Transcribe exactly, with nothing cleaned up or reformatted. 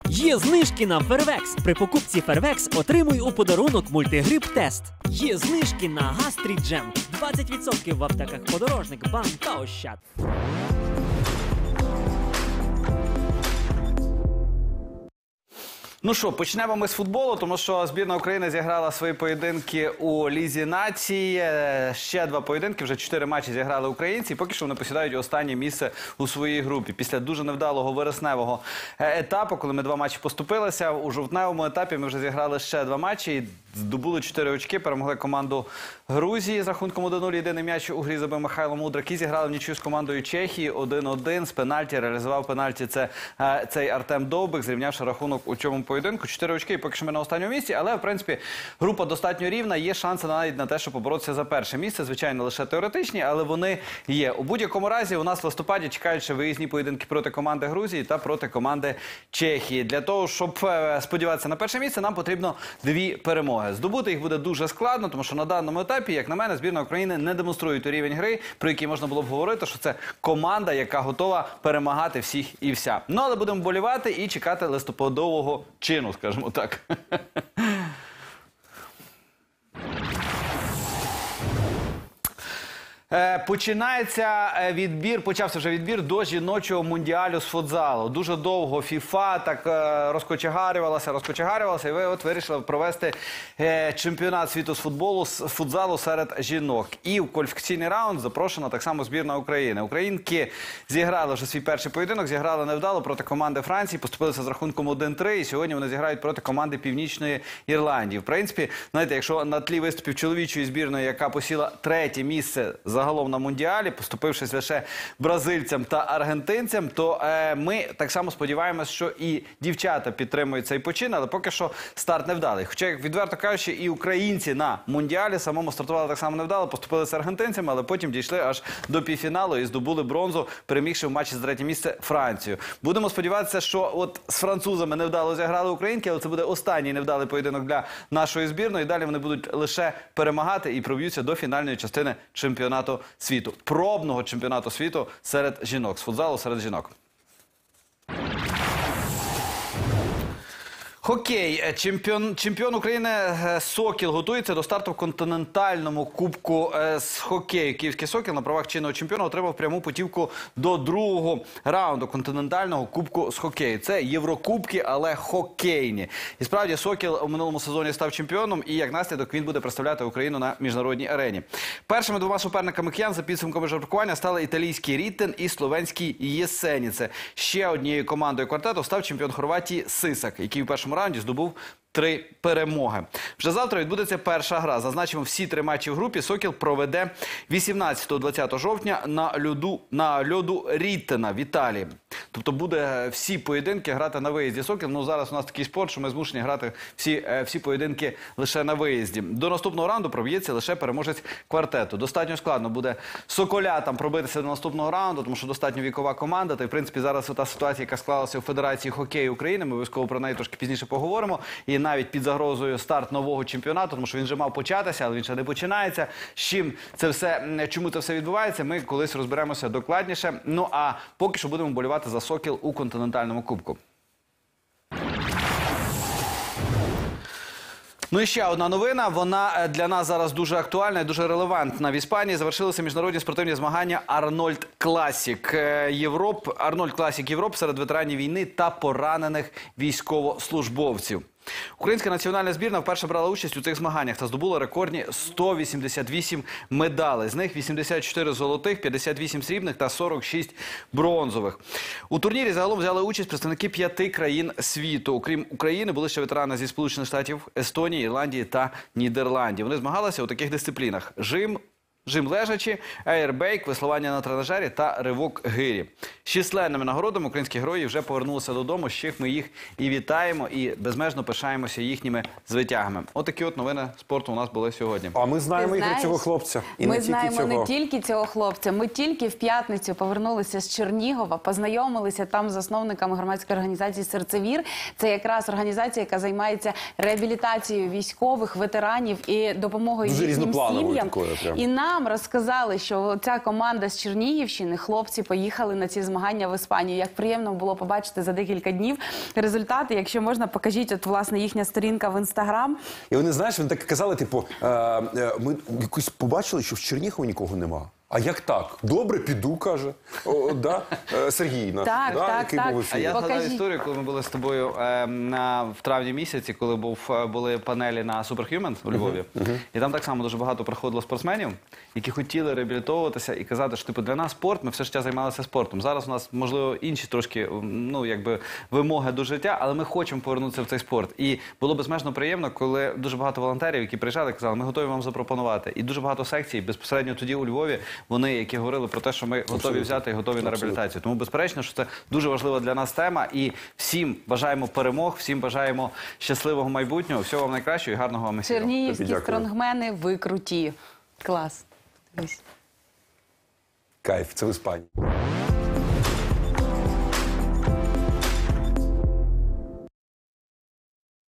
Є знижки на Фервекс. При покупці Фервекс отримуй у подарунок мультигрип-тест. Є знижки на Гастріджем. двадцять відсотків в аптеках Подорожник, Бам та Ощад. Ну що, почнемо ми з футболу, тому що збірна України зіграла свої поєдинки у Лізі націй. Ще два поєдинки, вже чотири матчі зіграли українці. Поки що вони посідають останнє місце у своїй групі. Після дуже невдалого вересневого етапу, коли ми два матчі поступилися, у жовтневому етапі ми вже зіграли ще два матчі і здобули чотири очки, перемогли команду Грузії з рахунком один нуль. Єдиний м'яч у грі забив Михайло Мудрик. І зіграли в нічию з командою Чехії один один з пенальті. Реалізував пенальті це, цей Артем Довбик, зрівнявши рахунок у цьому поєдинку. Чотири очки, і поки що ми на останньому місці. Але, в принципі, група достатньо рівна. Є шанси навіть на те, щоб поборотися за перше місце. Звичайно, лише теоретичні, але вони є. У будь-якому разі у нас в листопаді чекають ще виїзні поєдинки проти команди Грузії та проти команди Чехії. Для того, щоб сподіватися на перше місце, нам потрібно дві перемоги. Здобути їх буде дуже складно, тому що на даному етапі, як на мене, збірна України не демонструє той рівень гри, про який можна було б говорити, що це команда, яка готова перемагати всіх і вся. Ну, але будемо вболівати і чекати листопадового чину, скажімо так. Починається відбір, почався вже відбір до жіночого мундіалю з футзалу. Дуже довго ФІФА так розкочегарювалася, розкочегарювалася, і ви от вирішили провести чемпіонат світу з футболу, з футзалу серед жінок. І в кваліфікаційний раунд запрошена так само збірна України. Українки зіграли вже свій перший поєдинок, зіграли невдало проти команди Франції, поступилися з рахунком один три, і сьогодні вони зіграють проти команди Північної Ірландії. В принципі, знаєте, якщо на тлі виступів чоловічої збірної, яка посіла третє місце загалом на мундіалі, поступившись лише бразильцям та аргентинцям, то е, ми так само сподіваємося, що і дівчата підтримують цей почин, але поки що старт невдалий. Хоча, відверто кажучи, і українці на мундіалі самому стартували так само невдало, поступилися аргентинцями, але потім дійшли аж до півфіналу і здобули бронзу, перемігши в матчі за третє місце Францію. Будемо сподіватися, що от з французами невдало зіграли українки, але це буде останній невдалий поєдинок для нашої збірної. Далі вони будуть лише перемагати і проб'ються до фінальної частини чемпіонату світу. Пробного чемпіонату світу серед жінок. З футзалу серед жінок. Хокей. Чемпіон, чемпіон України «Сокіл» готується до старту в континентальному кубку з хокею. Київський «Сокіл» на правах чинного чемпіона отримав пряму путівку до другого раунду континентального кубку з хокею. Це Єврокубки, але хокейні. І справді «Сокіл» у минулому сезоні став чемпіоном, і як наслідок він буде представляти Україну на міжнародній арені. Першими двома суперниками киян за підсумками жеребкування стали італійський «Ріттен» і словенський «Єсеніце». Ще однією командою квартету став чемпіон Хорватії «Сисак», який у першому раунді здобув три перемоги. Вже завтра відбудеться перша гра. Зазначимо, всі три матчі в групі «Сокіл» проведе вісімнадцятого-двадцятого жовтня на льоду, на льоду Ріттена в Італії. Тобто буде всі поєдинки грати на виїзді «Сокіл». Ну, зараз у нас такий спорт, що ми змушені грати всі, всі поєдинки лише на виїзді. До наступного раунду проб'ється лише переможець квартету. Достатньо складно буде «Соколятам» пробитися до наступного раунду, тому що достатньо вікова команда. Та, в принципі, зараз та ситуація, яка склалася у Федерації хокею України, ми обов'язково про неї трошки пізніше поговоримо. І навіть під загрозою старт нового чемпіонату, тому що він вже мав початися, але він ще не починається. З чим це все, чому це все відбувається, ми колись розберемося докладніше. Ну, а поки що будемо вболівати за «Сокіл» у континентальному кубку. Ну і ще одна новина, вона для нас зараз дуже актуальна і дуже релевантна. В Іспанії завершилися міжнародні спортивні змагання «Арнольд Класік Європ», «Арнольд Класік Європ» серед ветеранів війни та поранених військовослужбовців. Українська національна збірна вперше брала участь у цих змаганнях та здобула рекордні сто вісімдесят вісім медалей. З них вісімдесят чотири золотих, п'ятдесят вісім срібних та сорок шість бронзових. У турнірі загалом взяли участь представники п'яти країн світу. Окрім України, були ще ветерани зі Сполучених Штатів, Естонії, Ірландії та Нідерландів. Вони змагалися у таких дисциплінах: жим, жим лежачі, аербейк, веслування на тренажері та ривок гирі. З численними нагородами українські герої вже повернулися додому, з чим ми їх і вітаємо, і безмежно пишаємося їхніми звитягами. Отакі от новини спорту у нас були сьогодні. А ми знаємо ігри цього хлопця. І ми не знаємо цього. не тільки цього хлопця. Ми тільки в п'ятницю повернулися з Чернігова, познайомилися там з засновниками громадської організації «Серцевір». Це якраз організація, яка займається реабілітацією військових, ветеранів і допомогою Дуже їхнім різноплановою сім'ям. такою прям. І нам нам розказали, що ця команда з Чернігівщини, хлопці поїхали на ці змагання в Іспанію. Як приємно було побачити за декілька днів результати. Якщо можна, покажіть, от, власне, їхня сторінка в Інстаграм. І вони, знаєш, вони так казали, типу, е, е, ми якось побачили, що в Чернігові нікого нема. А як так? Добре, піду, каже. О, да? Е, Сергій наш, Так, да? так, який так. був в А ефірі. я згадав Покажіть. історію, коли ми були з тобою е, на, в травні місяці, коли був, е, були панелі на Superhuman у Львові. І там так само дуже багато приходило спортсменів, які хотіли реабілітовуватися і казати, що типу, для нас спорт, ми все життя займалися спортом. Зараз у нас, можливо, інші трошки ну, якби, вимоги до життя, але ми хочемо повернутися в цей спорт. І було безмежно приємно, коли дуже багато волонтерів, які приїжджали, казали, ми готові вам запропонувати. І дуже багато секцій, безпосередньо тоді у Львові, вони, які говорили про те, що ми готові взяти і готові на реабілітацію. Тому, безперечно, що це дуже важлива для нас тема. І всім бажаємо перемог, всім бажаємо щасливого майбутнього, всього вам найкращого і гарного вам ефіру. Чернігівські Дякую. стронгмени, ви круті. Клас. Дивись. Кайф, це в Іспанії.